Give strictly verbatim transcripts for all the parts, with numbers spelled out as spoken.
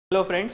Hello friends,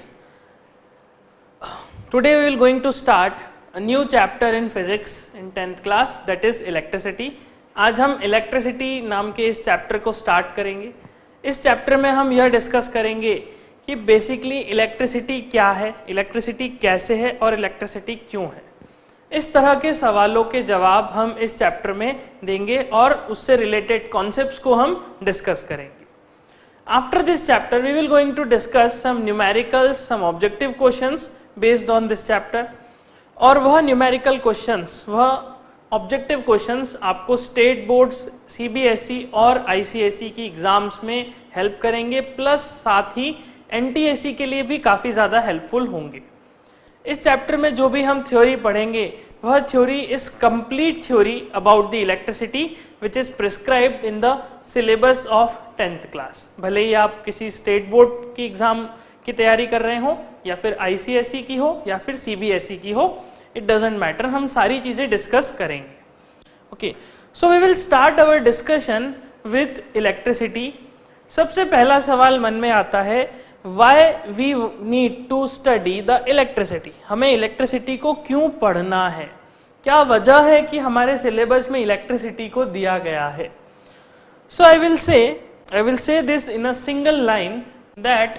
today we will going to start a new chapter in physics in tenth class, that is electricity. आज हम electricity नाम के इस chapter को start करेंगे। इस चैप्टर में हम यह डिस्कस करेंगे कि बेसिकली इलेक्ट्रिसिटी क्या है, इलेक्ट्रिसिटी कैसे है और इलेक्ट्रिसिटी क्यों है। इस तरह के सवालों के जवाब हम इस चैप्टर में देंगे और उससे रिलेटेड कॉन्सेप्ट्स को हम डिस्कस करेंगे। After this chapter, we will going to discuss some numericals, some objective questions based on this chapter. और वह numerical questions, वह objective questions आपको state boards, C B S E और I C S E की exams में help करेंगे, plus साथ ही N T S E के लिए भी काफ़ी ज़्यादा हेल्पफुल होंगे। इस चैप्टर में जो भी हम थ्योरी पढ़ेंगे वह theory is complete theory about the electricity which is prescribed in the syllabus of tenth class. भले ही आप किसी स्टेट बोर्ड की एग्जाम की तैयारी कर रहे हो या फिर I C S E की हो या फिर C B S E की हो, इट डजेंट मैटर, हम सारी चीजें डिस्कस करेंगे। Okay, so we will start our discussion with electricity. सबसे पहला सवाल मन में आता है, Why we need to study the electricity? हमें इलेक्ट्रिसिटी को क्यों पढ़ना है, क्या वजह है कि हमारे सिलेबस में इलेक्ट्रिसिटी को दिया गया है। सो I will say I will say this in a single line that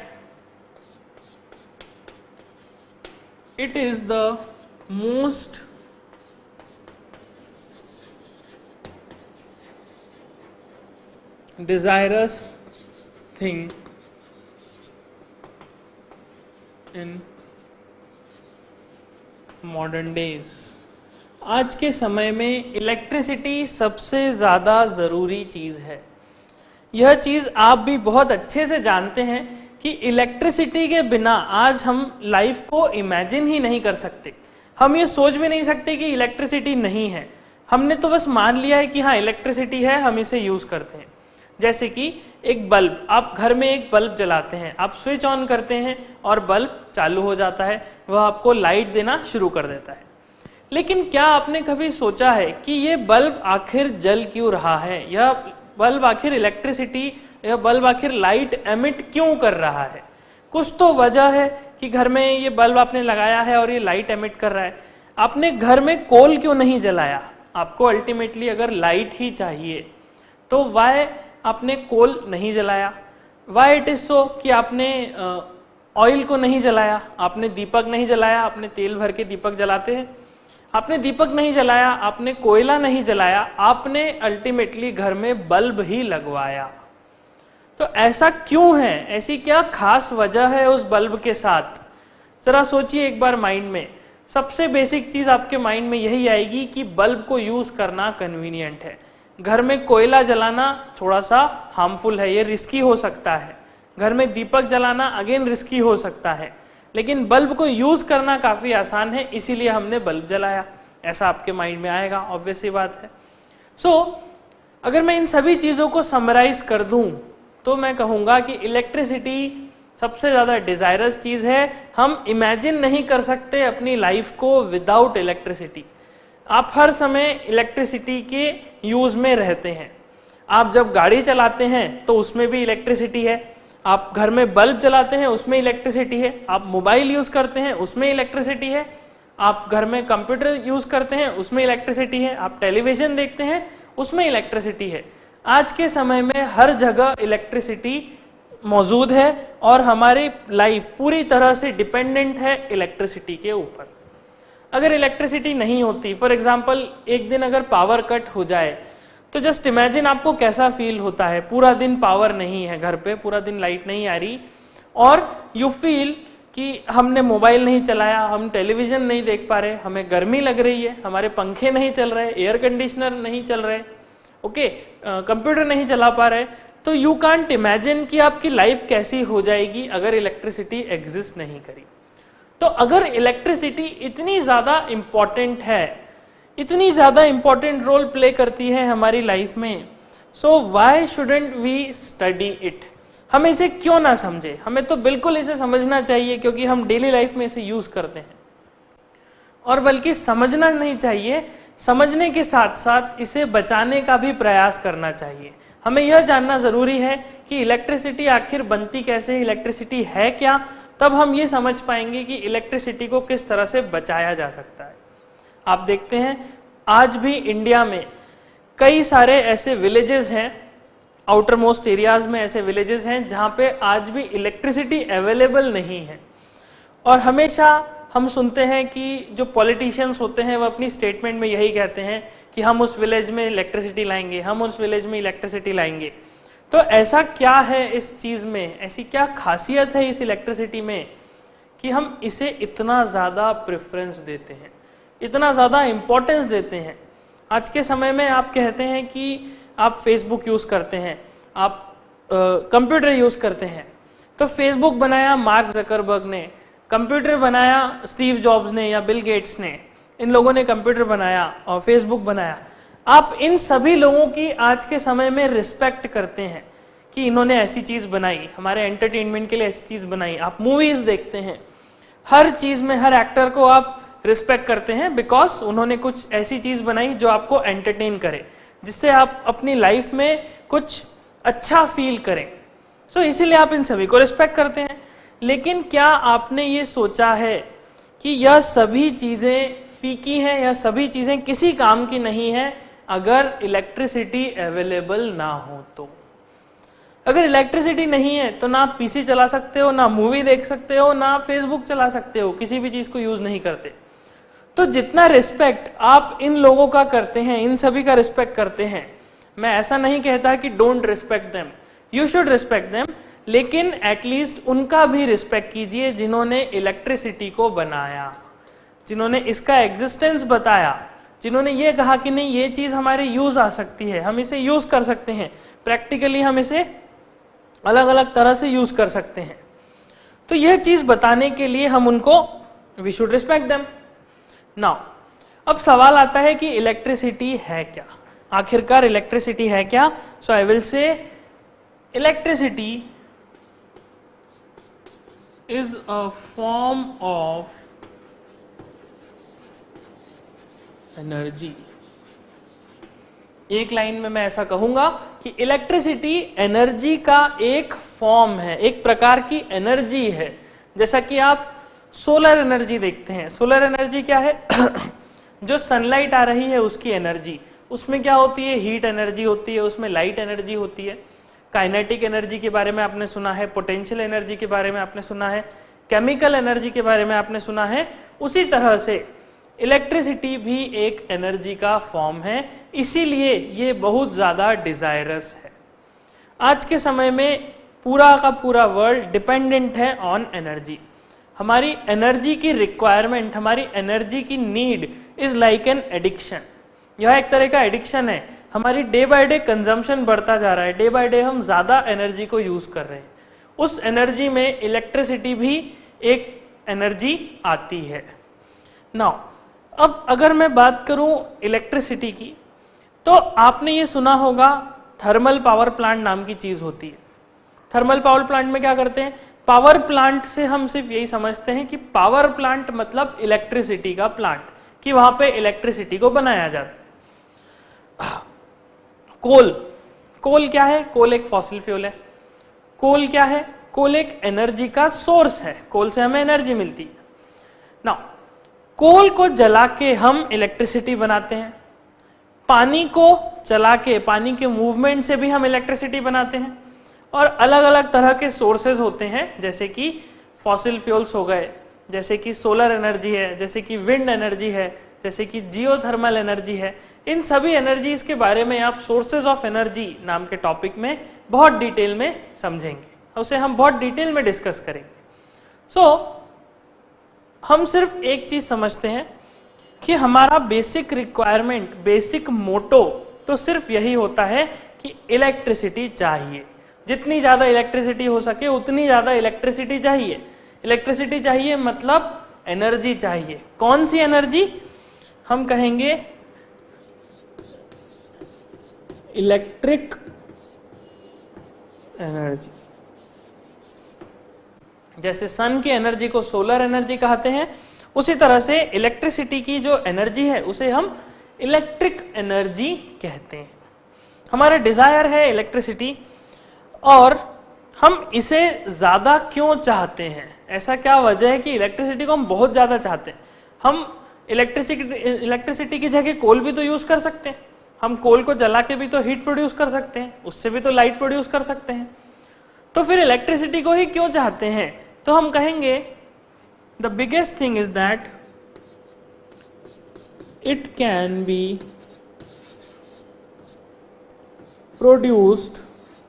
it is the most desirous thing in modern days. आज के समय में इलेक्ट्रिसिटी सबसे ज़्यादा ज़रूरी चीज़ है। यह चीज़ आप भी बहुत अच्छे से जानते हैं कि इलेक्ट्रिसिटी के बिना आज हम लाइफ को इमेजिन ही नहीं कर सकते। हम ये सोच भी नहीं सकते कि इलेक्ट्रिसिटी नहीं है। हमने तो बस मान लिया है कि हाँ इलेक्ट्रिसिटी है, हम इसे यूज़ करते हैं। जैसे कि एक बल्ब, आप घर में एक बल्ब जलाते हैं, आप स्विच ऑन करते हैं और बल्ब चालू हो जाता है, वह आपको लाइट देना शुरू कर देता है। लेकिन क्या आपने कभी सोचा है कि ये बल्ब आखिर जल क्यों रहा है, यह बल्ब आखिर इलेक्ट्रिसिटी, यह बल्ब आखिर लाइट एमिट क्यों कर रहा है। कुछ तो वजह है कि घर में ये बल्ब आपने लगाया है और ये लाइट एमिट कर रहा है। आपने घर में कोल क्यों नहीं जलाया, आपको अल्टीमेटली अगर लाइट ही चाहिए तो वाई आपने कोल नहीं जलाया। वाई इट इज सो कि आपने ऑयल को नहीं जलाया, आपने दीपक नहीं जलाया, आपने तेल भर के दीपक जलाते हैं, आपने दीपक नहीं जलाया, आपने कोयला नहीं जलाया, आपने अल्टीमेटली घर में बल्ब ही लगवाया। तो ऐसा क्यों है, ऐसी क्या खास वजह है उस बल्ब के साथ, जरा सोचिए एक बार माइंड में। सबसे बेसिक चीज आपके माइंड में यही आएगी कि बल्ब को यूज करना कन्वीनियंट है। घर में कोयला जलाना थोड़ा सा हार्मफुल है, ये रिस्की हो सकता है। घर में दीपक जलाना अगेन रिस्की हो सकता है, लेकिन बल्ब को यूज करना काफी आसान है, इसीलिए हमने बल्ब जलाया। ऐसा आपके माइंड में आएगा, ऑब्वियस सी बात है। सो so, अगर मैं इन सभी चीजों को समराइज कर दूं तो मैं कहूंगा कि इलेक्ट्रिसिटी सबसे ज्यादा डिजायरस चीज है। हम इमेजिन नहीं कर सकते अपनी लाइफ को विदाउट इलेक्ट्रिसिटी। आप हर समय इलेक्ट्रिसिटी के यूज में रहते हैं। आप जब गाड़ी चलाते हैं तो उसमें भी इलेक्ट्रिसिटी है, आप घर में बल्ब जलाते हैं उसमें इलेक्ट्रिसिटी है, आप मोबाइल यूज करते हैं उसमें इलेक्ट्रिसिटी है, आप घर में कंप्यूटर यूज करते हैं उसमें इलेक्ट्रिसिटी है, आप टेलीविजन देखते हैं उसमें इलेक्ट्रिसिटी है। आज के समय में हर जगह इलेक्ट्रिसिटी मौजूद है और हमारी लाइफ पूरी तरह से डिपेंडेंट है इलेक्ट्रिसिटी के ऊपर। अगर इलेक्ट्रिसिटी नहीं होती, फॉर एग्जाम्पल एक दिन अगर पावर कट हो जाए तो जस्ट इमेजिन आपको कैसा फील होता है। पूरा दिन पावर नहीं है घर पे, पूरा दिन लाइट नहीं आ रही और यू फील कि हमने मोबाइल नहीं चलाया, हम टेलीविजन नहीं देख पा रहे, हमें गर्मी लग रही है, हमारे पंखे नहीं चल रहे, एयर कंडीशनर नहीं चल रहे, ओके कंप्यूटर नहीं चला पा रहे। तो यू कांट इमेजिन कि आपकी लाइफ कैसी हो जाएगी अगर इलेक्ट्रिसिटी एग्जिस्ट नहीं करी। तो अगर इलेक्ट्रिसिटी इतनी ज्यादा इंपॉर्टेंट है, इतनी ज्यादा इंपॉर्टेंट रोल प्ले करती है हमारी लाइफ में, so why shouldn't we study it. हम इसे क्यों ना समझे, हमें तो बिल्कुल इसे समझना चाहिए क्योंकि हम डेली लाइफ में इसे यूज करते हैं। और बल्कि समझना नहीं चाहिए, समझने के साथ साथ इसे बचाने का भी प्रयास करना चाहिए। हमें यह जानना जरूरी है कि इलेक्ट्रिसिटी आखिर बनती कैसे है, इलेक्ट्रिसिटी है क्या, तब हम ये समझ पाएंगे कि इलेक्ट्रिसिटी को किस तरह से बचाया जा सकता है। आप देखते हैं आज भी इंडिया में कई सारे ऐसे विलेजेस हैं, आउटर मोस्ट एरियाज में ऐसे विलेजेस हैं जहां पे आज भी इलेक्ट्रिसिटी अवेलेबल नहीं है। और हमेशा हम सुनते हैं कि जो पॉलिटिशियंस होते हैं वो अपनी स्टेटमेंट में यही कहते हैं कि हम उस विलेज में इलेक्ट्रिसिटी लाएंगे, हम उस विलेज में इलेक्ट्रिसिटी लाएंगे। तो ऐसा क्या है इस चीज में, ऐसी क्या खासियत है इस इलेक्ट्रिसिटी में कि हम इसे इतना ज्यादा प्रेफरेंस देते हैं, इतना ज्यादा इंपॉर्टेंस देते हैं। आज के समय में आप कहते हैं कि आप फेसबुक यूज करते हैं, आप कंप्यूटर यूज करते हैं, तो फेसबुक बनाया मार्क जकरबर्ग ने, कंप्यूटर बनाया स्टीव जॉब्स ने या बिल गेट्स ने, इन लोगों ने कंप्यूटर बनाया और फेसबुक बनाया। आप इन सभी लोगों की आज के समय में रिस्पेक्ट करते हैं कि इन्होंने ऐसी चीज बनाई, हमारे एंटरटेनमेंट के लिए ऐसी चीज बनाई। आप मूवीज देखते हैं, हर चीज में हर एक्टर को आप रिस्पेक्ट करते हैं बिकॉज उन्होंने कुछ ऐसी चीज बनाई जो आपको एंटरटेन करे, जिससे आप अपनी लाइफ में कुछ अच्छा फील करें। सो so, इसीलिए आप इन सभी को रिस्पेक्ट करते हैं। लेकिन क्या आपने ये सोचा है कि यह सभी चीजें फीकी हैं, यह सभी चीजें किसी काम की नहीं है अगर इलेक्ट्रिसिटी अवेलेबल ना हो तो? अगर इलेक्ट्रिसिटी नहीं है तो ना आप पीसी चला सकते हो, ना मूवी देख सकते हो, ना फेसबुक चला सकते हो, किसी भी चीज को यूज नहीं करते। तो जितना रिस्पेक्ट आप इन लोगों का करते हैं, इन सभी का रिस्पेक्ट करते हैं, मैं ऐसा नहीं कहता कि don't respect them, you should respect them, लेकिन एटलीस्ट उनका भी रिस्पेक्ट कीजिए जिन्होंने इलेक्ट्रिसिटी को बनाया, जिन्होंने इसका एग्जिस्टेंस बताया, जिन्होंने ये कहा कि नहीं ये चीज हमारे यूज आ सकती है, हम इसे यूज कर सकते हैं, प्रैक्टिकली हम इसे अलग अलग तरह से यूज कर सकते हैं। तो यह चीज बताने के लिए हम उनको we should respect them. Now अब सवाल आता है कि इलेक्ट्रिसिटी है क्या, आखिरकार इलेक्ट्रिसिटी है क्या? So I will say electricity is a form of energy. एक लाइन में मैं ऐसा कहूंगा कि इलेक्ट्रिसिटी एनर्जी का एक फॉर्म है, एक प्रकार की एनर्जी है। जैसा कि आप सोलर एनर्जी देखते हैं, सोलर एनर्जी क्या है? जो सनलाइट आ रही है उसकी एनर्जी, उसमें क्या होती है? हीट एनर्जी होती है, उसमें लाइट एनर्जी होती है। काइनेटिक एनर्जी के बारे में आपने सुना है, पोटेंशियल एनर्जी के बारे में आपने सुना है, केमिकल एनर्जी के बारे में आपने सुना है। उसी तरह से इलेक्ट्रिसिटी भी एक एनर्जी का फॉर्म है, इसीलिए ये बहुत ज्यादा डिजायरस है। आज के समय में पूरा का पूरा वर्ल्ड डिपेंडेंट है ऑन एनर्जी। हमारी एनर्जी की रिक्वायरमेंट, हमारी एनर्जी की need is like an addiction. यह एक तरह का एडिक्शन है। हमारी डे बाय डे कंजम्पशन बढ़ता जा रहा है, डे बाय डे हम ज्यादा एनर्जी को यूज कर रहे हैं। उस एनर्जी में इलेक्ट्रिसिटी भी एक एनर्जी आती है। नाउ अब अगर मैं बात करूं इलेक्ट्रिसिटी की, तो आपने ये सुना होगा थर्मल पावर प्लांट नाम की चीज होती है। थर्मल पावर प्लांट में क्या करते हैं? पावर प्लांट से हम सिर्फ यही समझते हैं कि पावर प्लांट मतलब इलेक्ट्रिसिटी का प्लांट, कि वहां पे इलेक्ट्रिसिटी को बनाया जाता है। कोल, कोल क्या है? कोल एक फॉसिल फ्यूल है। कोल क्या है? कोल एक एनर्जी का सोर्स है, कोल से हमें एनर्जी मिलती है। नाउ कोल को जला के हम इलेक्ट्रिसिटी बनाते हैं, पानी को चला के, पानी के मूवमेंट से भी हम इलेक्ट्रिसिटी बनाते हैं, और अलग अलग तरह के सोर्सेज होते हैं, जैसे कि फॉसिल फ्यूल्स हो गए, जैसे कि सोलर एनर्जी है, जैसे कि विंड एनर्जी है, जैसे कि जियोथर्मल एनर्जी है। इन सभी एनर्जीज के बारे में आप सोर्सेज ऑफ एनर्जी नाम के टॉपिक में बहुत डिटेल में समझेंगे, उसे हम बहुत डिटेल में डिस्कस करेंगे। सो so, हम सिर्फ एक चीज समझते हैं कि हमारा बेसिक रिक्वायरमेंट, बेसिक मोटो तो सिर्फ यही होता है कि इलेक्ट्रिसिटी चाहिए। जितनी ज्यादा इलेक्ट्रिसिटी हो सके उतनी ज्यादा इलेक्ट्रिसिटी चाहिए। इलेक्ट्रिसिटी चाहिए मतलब एनर्जी चाहिए। कौन सी एनर्जी? हम कहेंगे इलेक्ट्रिक एनर्जी। जैसे सन की एनर्जी को सोलर एनर्जी कहते हैं, उसी तरह से इलेक्ट्रिसिटी की जो एनर्जी है उसे हम इलेक्ट्रिक एनर्जी कहते हैं। हमारा डिजायर है इलेक्ट्रिसिटी, और हम इसे ज्यादा क्यों चाहते हैं? ऐसा क्या वजह है कि इलेक्ट्रिसिटी को हम बहुत ज्यादा चाहते हैं? हम इलेक्ट्रिसिटी इलेक्ट्रिसिटी की जगह कोल भी तो यूज कर सकते हैं। हम कोल को जला के भी तो हीट प्रोड्यूस कर सकते हैं, उससे भी तो लाइट प्रोड्यूस कर सकते हैं। तो फिर इलेक्ट्रिसिटी को ही क्यों चाहते हैं? तो हम कहेंगे the biggest thing is that it can be produced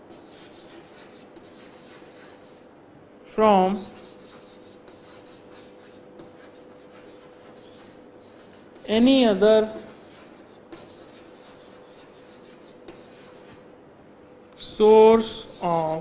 from any other source of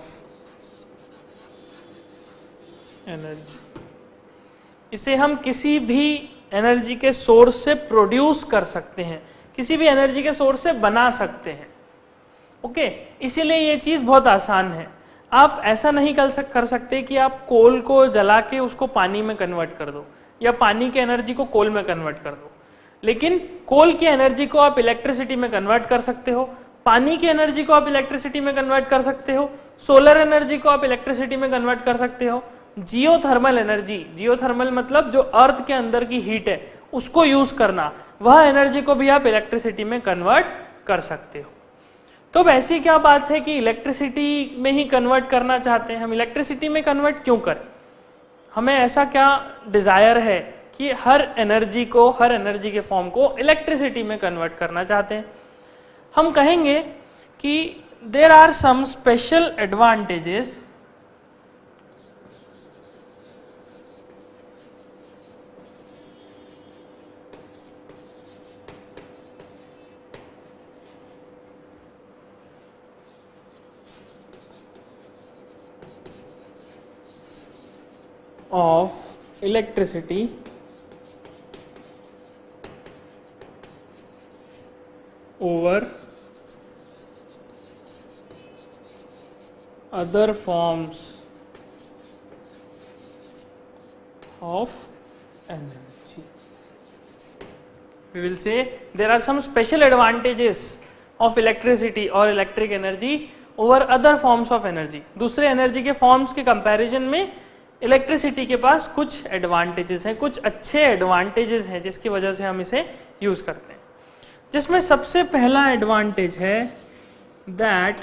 energy। इसे हम किसी भी एनर्जी के सोर्स से प्रोड्यूस कर सकते हैं, किसी भी एनर्जी के सोर्स से बना सकते हैं। ओके, इसीलिए ये चीज बहुत आसान है। आप ऐसा नहीं कर सक कर सकते कि आप कोल को जला के उसको पानी में कन्वर्ट कर दो, या पानी की एनर्जी को कोल में कन्वर्ट कर दो। लेकिन कोल की एनर्जी को आप इलेक्ट्रिसिटी में कन्वर्ट कर सकते हो, पानी की एनर्जी को आप इलेक्ट्रिसिटी में कन्वर्ट कर सकते हो, सोलर एनर्जी को आप इलेक्ट्रिसिटी में कन्वर्ट कर सकते हो, जियोथर्मल एनर्जी, जियोथर्मल मतलब जो अर्थ के अंदर की हीट है उसको यूज करना, वह एनर्जी को भी आप इलेक्ट्रिसिटी में कन्वर्ट कर सकते हो। तो अब ऐसी क्या बात है कि इलेक्ट्रिसिटी में ही कन्वर्ट करना चाहते हैं? हम इलेक्ट्रिसिटी में कन्वर्ट क्यों करें? हमें ऐसा क्या डिजायर है कि हर एनर्जी को, हर एनर्जी के फॉर्म को इलेक्ट्रिसिटी में कन्वर्ट करना चाहते हैं? हम कहेंगे कि there are some special advantages of electricity over other forms of energy. We will say there are some special advantages of electricity or electric energy over other forms of energy. दूसरे energy के forms के comparison में electricity के पास कुछ advantages हैं, कुछ अच्छे एडवांटेजेस हैं जिसकी वजह से हम इसे यूज करते हैं। जिसमें सबसे पहला एडवांटेज है that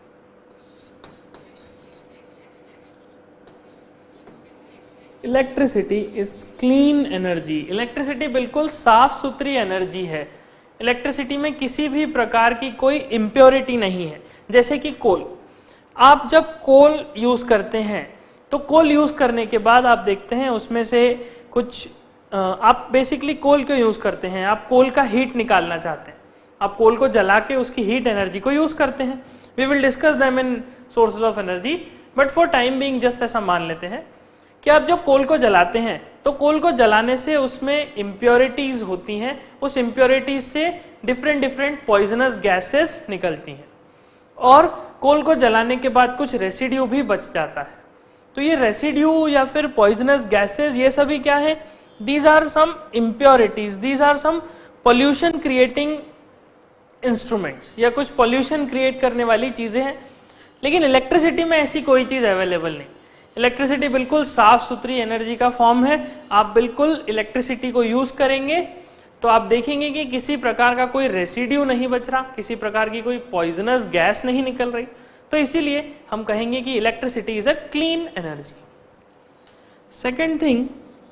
electricity is clean energy. Electricity बिल्कुल साफ सुथरी एनर्जी है। इलेक्ट्रिसिटी में किसी भी प्रकार की कोई इम्प्योरिटी नहीं है। जैसे कि कोल, आप जब कोल यूज करते हैं तो कोल यूज करने के बाद आप देखते हैं उसमें से कुछ, आप बेसिकली कोल क्यों यूज करते हैं? आप कोल का हीट निकालना चाहते हैं, आप कोल को जला के उसकी हीट एनर्जी को यूज करते हैं। We will discuss them in sources of energy, but for time being just ऐसा मान लेते हैं कि आप जब कोल को जलाते हैं तो कोल को जलाने से उसमें इम्प्योरिटीज होती हैं, उस इम्प्योरिटीज से डिफरेंट डिफरेंट पॉइजनस गैसेस निकलती हैं, और कोल को जलाने के बाद कुछ रेसिड्यू भी बच जाता है। तो ये रेसिड्यू या फिर पॉइजनस गैसेस, ये सभी क्या है? These are some impurities, these are some pollution creating instruments, या कुछ पॉल्यूशन क्रिएट करने वाली चीजें हैं। लेकिन इलेक्ट्रिसिटी में ऐसी कोई चीज अवेलेबल नहीं। इलेक्ट्रिसिटी बिल्कुल साफ सुथरी एनर्जी का फॉर्म है। आप बिल्कुल इलेक्ट्रिसिटी को यूज करेंगे तो आप देखेंगे कि किसी प्रकार का कोई रेसिड्यू नहीं बच रहा, किसी प्रकार की कोई पॉइजनस गैस नहीं निकल रही। तो इसीलिए हम कहेंगे कि electricity is a clean energy. Second thing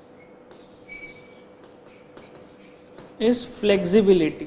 is flexibility.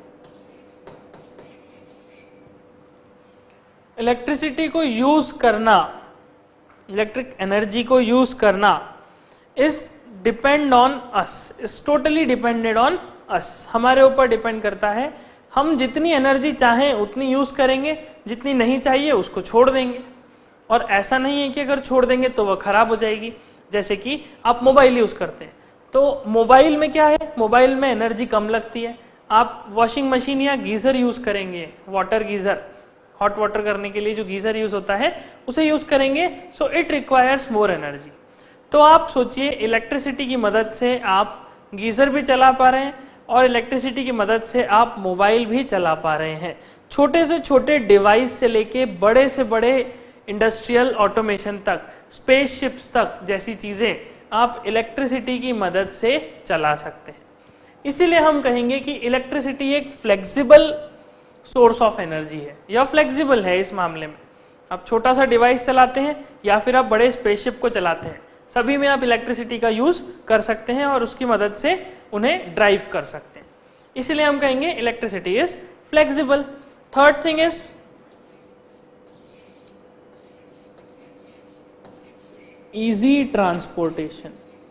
Electricity को यूज करना, इलेक्ट्रिक एनर्जी को यूज करना is depend on us, is totally depended on us. हमारे ऊपर डिपेंड करता है। हम जितनी एनर्जी चाहें उतनी यूज करेंगे, जितनी नहीं चाहिए उसको छोड़ देंगे। और ऐसा नहीं है कि अगर छोड़ देंगे तो वह खराब हो जाएगी। जैसे कि आप मोबाइल यूज करते हैं तो मोबाइल में क्या है, मोबाइल में एनर्जी कम लगती है। आप वॉशिंग मशीन या गीजर यूज करेंगे, वाटर गीजर, हॉट वाटर करने के लिए जो गीजर यूज होता है उसे यूज करेंगे, so it requires more energy. तो आप सोचिए इलेक्ट्रिसिटी की मदद से आप गीजर भी चला पा रहे हैं और इलेक्ट्रिसिटी की मदद से आप मोबाइल भी चला पा रहे हैं। छोटे से छोटे डिवाइस से लेके बड़े से बड़े इंडस्ट्रियल ऑटोमेशन तक, स्पेसशिप्स तक जैसी चीजें आप इलेक्ट्रिसिटी की मदद से चला सकते हैं। इसीलिए हम कहेंगे कि इलेक्ट्रिसिटी एक फ्लेक्सिबल सोर्स ऑफ एनर्जी है, या फ्लेक्सिबल है इस मामले में। आप छोटा सा डिवाइस चलाते हैं या फिर आप बड़े स्पेसशिप को चलाते हैं, सभी में आप इलेक्ट्रिसिटी का यूज कर सकते हैं और उसकी मदद से उन्हें ड्राइव कर सकते हैं। इसलिए हम कहेंगे electricity is flexible. Third thing is easy transportation.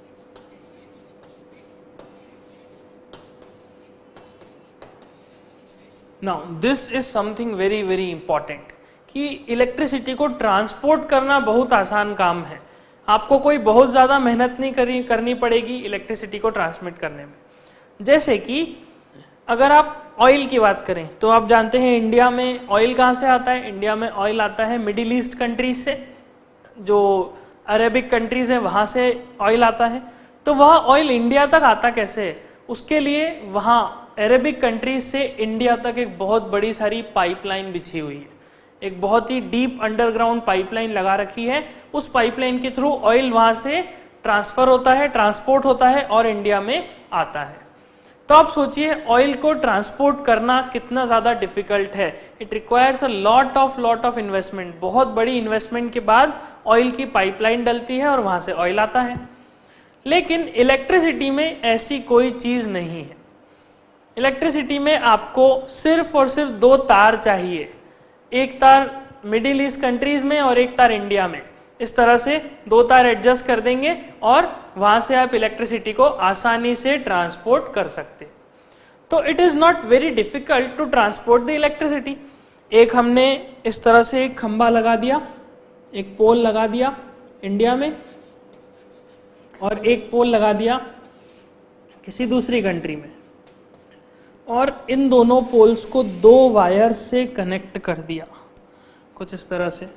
Now this is something very very important कि इलेक्ट्रिसिटी को ट्रांसपोर्ट करना बहुत आसान काम है। आपको कोई बहुत ज़्यादा मेहनत नहीं करी करनी पड़ेगी इलेक्ट्रिसिटी को ट्रांसमिट करने में। जैसे कि अगर आप ऑयल की बात करें तो आप जानते हैं इंडिया में ऑयल कहाँ से आता है। इंडिया में ऑयल आता है मिडिल ईस्ट कंट्रीज से, जो अरेबिक कंट्रीज है वहाँ से ऑयल आता है। तो वह ऑयल इंडिया तक आता कैसे है, उसके लिए वहाँ अरेबिक कंट्रीज से इंडिया तक एक बहुत बड़ी सारी पाइपलाइन बिछी हुई है, एक बहुत ही डीप अंडरग्राउंड पाइपलाइन लगा रखी है। उस पाइपलाइन के थ्रू ऑयल वहाँ से ट्रांसफर होता है, ट्रांसपोर्ट होता है और इंडिया में आता है। तो आप सोचिए ऑयल को ट्रांसपोर्ट करना कितना ज्यादा डिफिकल्ट है। It requires a lot of lot of investment. बहुत बड़ी इन्वेस्टमेंट के बाद ऑयल की पाइपलाइन डलती है और वहां से ऑयल आता है। लेकिन इलेक्ट्रिसिटी में ऐसी कोई चीज नहीं है। इलेक्ट्रिसिटी में आपको सिर्फ और सिर्फ दो तार चाहिए, एक तार मिडिल ईस्ट कंट्रीज में और एक तार इंडिया में। इस तरह से दो तार एडजस्ट कर देंगे और वहां से आप इलेक्ट्रिसिटी को आसानी से ट्रांसपोर्ट कर सकते। तो it is not very difficult to transport the electricity. एक हमने इस तरह से एक खंभा लगा दिया, एक पोल लगा दिया इंडिया में और एक पोल लगा दिया किसी दूसरी कंट्री में, और इन दोनों पोल्स को दो वायर से कनेक्ट कर दिया कुछ इस तरह से।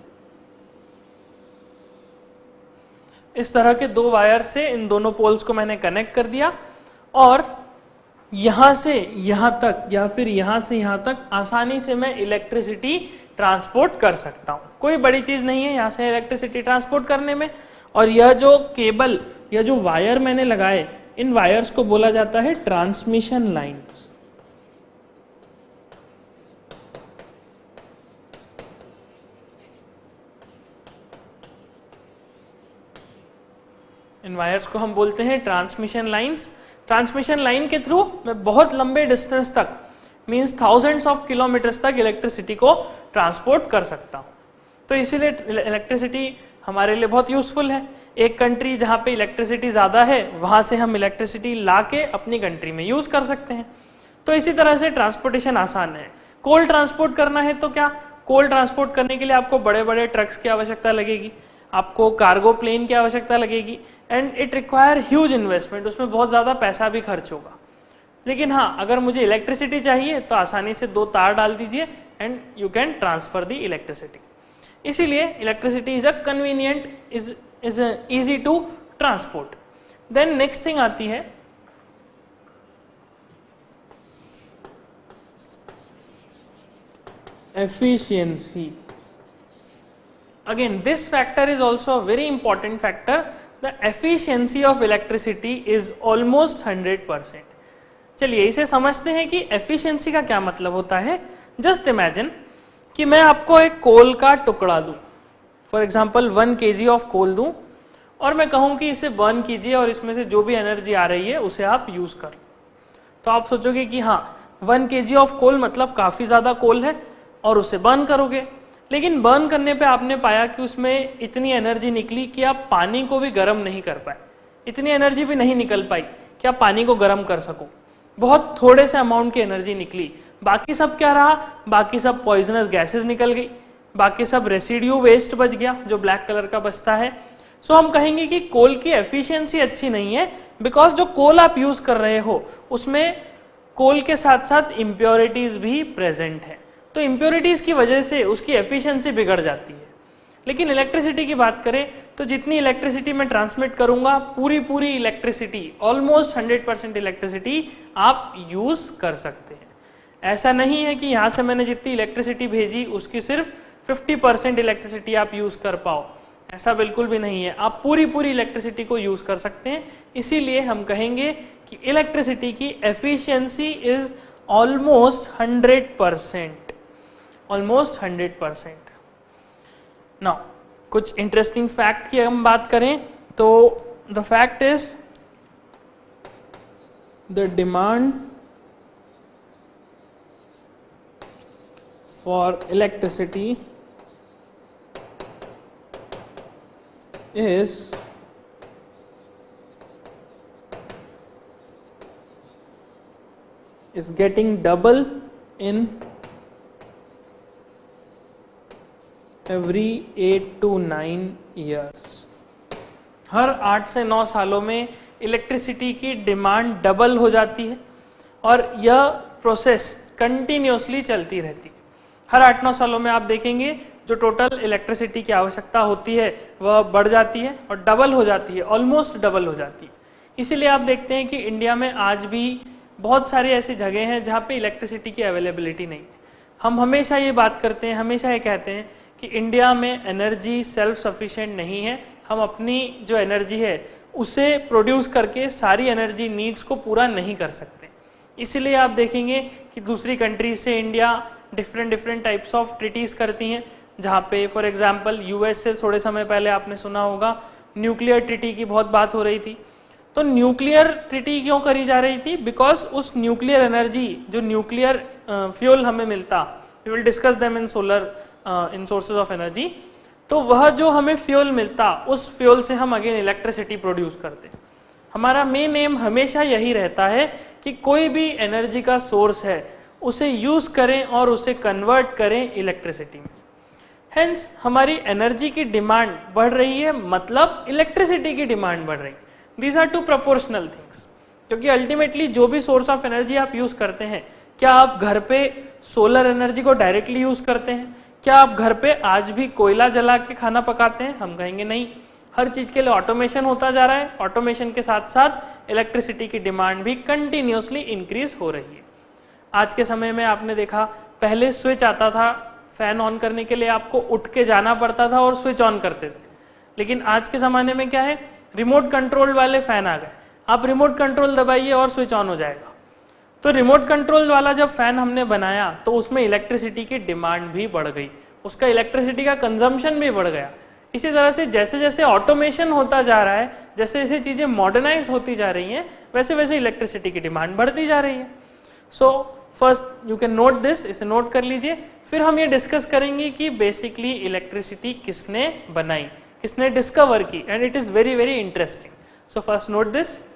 इस तरह के दो वायर से इन दोनों पोल्स को मैंने कनेक्ट कर दिया और यहां से यहां तक या फिर यहां से यहां तक आसानी से मैं इलेक्ट्रिसिटी ट्रांसपोर्ट कर सकता हूं। कोई बड़ी चीज नहीं है यहां से इलेक्ट्रिसिटी ट्रांसपोर्ट करने में। और यह जो केबल या जो वायर मैंने लगाए, इन वायर्स को बोला जाता है ट्रांसमिशन लाइन्स। इन वायर्स को हम बोलते हैं ट्रांसमिशन लाइंस। ट्रांसमिशन लाइन के थ्रू मैं बहुत लंबे डिस्टेंस तक, मींस थाउजेंड्स ऑफ किलोमीटर्स तक इलेक्ट्रिसिटी को ट्रांसपोर्ट कर सकता हूं। तो इसीलिए इलेक्ट्रिसिटी हमारे लिए बहुत यूजफुल है। एक कंट्री जहां पे इलेक्ट्रिसिटी ज्यादा है वहां से हम इलेक्ट्रिसिटी ला के अपनी कंट्री में यूज कर सकते हैं। तो इसी तरह से ट्रांसपोर्टेशन आसान है। कोल ट्रांसपोर्ट करना है तो क्या, कोल ट्रांसपोर्ट करने के लिए आपको बड़े बड़े ट्रक्स की आवश्यकता लगेगी, आपको कार्गो प्लेन की आवश्यकता लगेगी and it require huge investment. उसमें बहुत ज्यादा पैसा भी खर्च होगा। लेकिन हाँ, अगर मुझे इलेक्ट्रिसिटी चाहिए तो आसानी से दो तार डाल दीजिए and you can transfer the electricity. इसीलिए electricity is a convenient, is is easy to transport. Then next thing आती है efficiency. Again, this factor is also a very important factor. The efficiency of electricity is almost one hundred percent. चलिए इसे समझते हैं कि efficiency का क्या मतलब होता है। Just imagine कि मैं आपको एक कोल का टुकड़ा दूं, फॉर एग्जाम्पल वन के जी ऑफ कोल दूं और मैं कहूं कि इसे बर्न कीजिए और इसमें से जो भी एनर्जी आ रही है उसे आप यूज कर लो। तो आप सोचोगे कि हाँ, वन के जी ऑफ कोल मतलब काफी ज्यादा कोल है और उसे बर्न करोगे। लेकिन बर्न करने पे आपने पाया कि उसमें इतनी एनर्जी निकली कि आप पानी को भी गर्म नहीं कर पाए, इतनी एनर्जी भी नहीं निकल पाई कि आप पानी को गर्म कर सको। बहुत थोड़े से अमाउंट की एनर्जी निकली। बाकी सब क्या रहा, बाकी सब पॉइजनस गैसेस निकल गई, बाकी सब रेसिड्यू वेस्ट बच गया जो ब्लैक कलर का बचता है। सो so, हम कहेंगे कि कोल की एफिशिएंसी अच्छी नहीं है, बिकॉज जो कोल आप यूज कर रहे हो उसमें कोल के साथ साथ इम्प्योरिटीज भी प्रेजेंट है। तो इम्प्योरिटीज की वजह से उसकी एफिशिएंसी बिगड़ जाती है। लेकिन इलेक्ट्रिसिटी की बात करें तो जितनी इलेक्ट्रिसिटी मैं ट्रांसमिट करूंगा, पूरी पूरी electricity, almost hundred percent electricity आप यूज कर सकते हैं। ऐसा नहीं है कि यहाँ से मैंने जितनी इलेक्ट्रिसिटी भेजी उसकी सिर्फ फिफ्टी परसेंट इलेक्ट्रिसिटी आप यूज कर पाओ, ऐसा बिल्कुल भी नहीं है। आप पूरी पूरी इलेक्ट्रिसिटी को यूज कर सकते हैं। इसीलिए हम कहेंगे कि इलेक्ट्रिसिटी की efficiency is almost hundred percent, almost hundred percent. Now कुछ इंटरेस्टिंग फैक्ट की हम बात करें तो the fact is the demand for electricity is is getting double in every eight to nine years। हर आठ से नौ सालों में इलेक्ट्रिसिटी की डिमांड डबल हो जाती है और यह प्रोसेस कंटिन्यूसली चलती रहती है। हर आठ नौ सालों में आप देखेंगे जो टोटल इलेक्ट्रिसिटी की आवश्यकता होती है वह बढ़ जाती है और डबल हो जाती है, ऑलमोस्ट डबल हो जाती है। इसीलिए आप देखते हैं कि इंडिया में आज भी बहुत सारी ऐसी जगह हैं जहाँ पे इलेक्ट्रिसिटी की अवेलेबिलिटी नहीं है। हम हमेशा ये बात करते हैं, हमेशा ये कहते हैं कि इंडिया में एनर्जी सेल्फ सफिशिएंट नहीं है। हम अपनी जो एनर्जी है उसे प्रोड्यूस करके सारी एनर्जी नीड्स को पूरा नहीं कर सकते। इसीलिए आप देखेंगे कि दूसरी कंट्रीज से India different different types of treaties करती हैं, जहाँ पे फॉर एग्जांपल यूएस से थोड़े समय पहले आपने सुना होगा न्यूक्लियर ट्रीटी की बहुत बात हो रही थी। तो न्यूक्लियर ट्रीटी क्यों करी जा रही थी? बिकॉज उस न्यूक्लियर एनर्जी जो न्यूक्लियर फ्यूल हमें मिलता, we will discuss them in solar in sources of energy, तो वह जो हमें फ्यूल मिलता उस फ्यूल से हम अगेन इलेक्ट्रिसिटी प्रोड्यूस करते। हमारा मेन एम हमेशा यही रहता है कि कोई भी एनर्जी का सोर्स है उसे यूज करें और उसे कन्वर्ट करें इलेक्ट्रिसिटी में। हेंस हमारी एनर्जी की डिमांड बढ़ रही है, मतलब इलेक्ट्रिसिटी की डिमांड बढ़ रही है। These are two proportional things, क्योंकि अल्टीमेटली जो भी सोर्स ऑफ एनर्जी आप यूज करते हैं, क्या आप घर पे सोलर एनर्जी को डायरेक्टली यूज करते हैं? क्या आप घर पे आज भी कोयला जला के खाना पकाते हैं? हम कहेंगे नहीं। हर चीज के लिए ऑटोमेशन होता जा रहा है, ऑटोमेशन के साथ साथ इलेक्ट्रिसिटी की डिमांड भी कंटिन्यूसली इंक्रीज हो रही है। आज के समय में आपने देखा पहले स्विच आता था फैन ऑन करने के लिए, आपको उठ के जाना पड़ता था और स्विच ऑन करते थे। लेकिन आज के ज़माने में क्या है, रिमोट कंट्रोल वाले फैन आ गए। आप रिमोट कंट्रोल दबाइए और स्विच ऑन हो जाएगा। तो रिमोट कंट्रोल वाला जब फैन हमने बनाया तो उसमें इलेक्ट्रिसिटी की डिमांड भी बढ़ गई, उसका इलेक्ट्रिसिटी का कंजम्पशन भी बढ़ गया। इसी तरह से जैसे जैसे ऑटोमेशन होता जा रहा है, जैसे जैसे चीज़ें मॉडर्नाइज होती जा रही हैं, वैसे वैसे इलेक्ट्रिसिटी की डिमांड बढ़ती जा रही है। So first you can note this, इसे नोट कर लीजिए। फिर हम ये डिस्कस करेंगे कि बेसिकली इलेक्ट्रिसिटी किसने बनाई, किसने डिस्कवर की, and it is very very interesting. So first note this.